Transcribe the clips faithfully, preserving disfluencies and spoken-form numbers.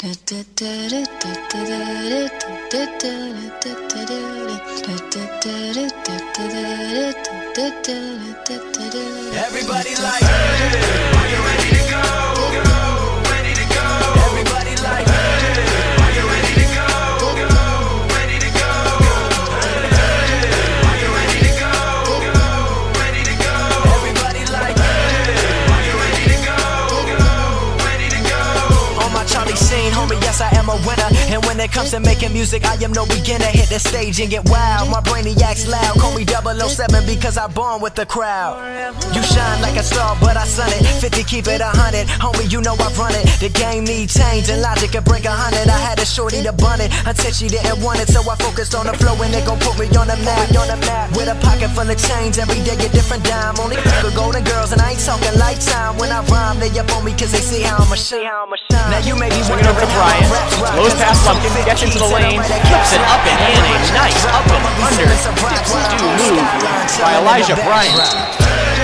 Everybody like, hey, are you ready to go? Ready to go. Everybody like, hey, are you ready to go? Ready to go. Hey, are you ready to go? Ready to go. Everybody like, hey, are you ready to go? Ready to go. On my Charlie scene, homie, yes I am a winner. And when it comes to making music, I am no beginner. Hit the stage and get wild, my brainiac's loud. Call me double oh seven because I born with the crowd. You shine like a star, but I sun it. Fifty, keep it a hundred, homie, you know I run it. The game need change and logic could break a hundred. I had a shorty to bun it until she didn't want it, so I focused on the flow and it gon' put me on the map. On the map with a pocket full of change, every day a different dime. Only good golden girls and I ain't talking lifetime. When I rhyme, they up on me cause they see how I'ma shine. Now you may be swinging over to Brian, slows past Lumpkin, gets into the lane, kicks it up and in, a nice up and under six-two move by Elijah Bryant.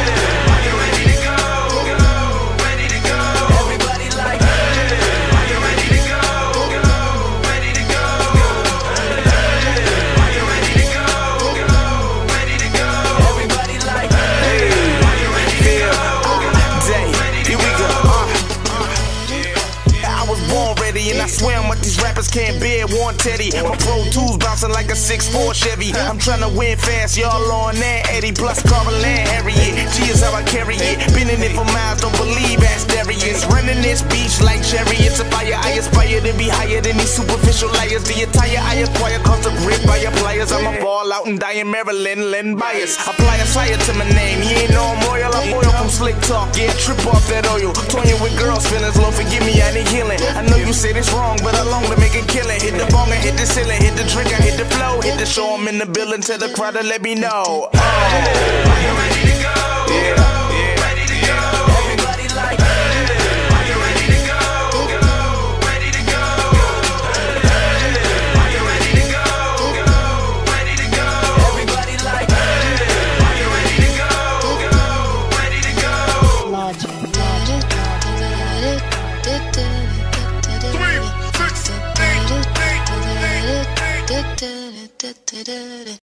And I swear what these rappers can't bear, Warren Teddy. My Pro Tools bouncing like a six four Chevy. I'm tryna win fast, y'all on that Eddie. Plus Carver Land Harriet, G is how I carry it. Been in it for miles, don't believe ask Darius. Running this beach like chariots of fire. I aspire to be higher than these superficial liars. The attire I acquire cost a grip by your pliers. I'm a ball out and die in Maryland, letting bias. Apply a sire to my name, he ain't no royal. I'm oil from slick talk, yeah, trip off that oil. Toying with girls, feelings, Lord forgive me, I need healing. I know you say it's wrong, but I long to make it killing. Hit the bong and hit the ceiling, hit the trigger, hit the flow, hit the show. I'm in the building, tell the crowd to let me know. Oh. Hey, are you ready to go? Yeah, yeah. Ready to go. Everybody like, hey, are you ready to go? Ready to go. Hey, are you ready to go? Ready to go. Everybody like, hey, are you ready to go? Ready to go. Three, six, eight, eight, eight, eight.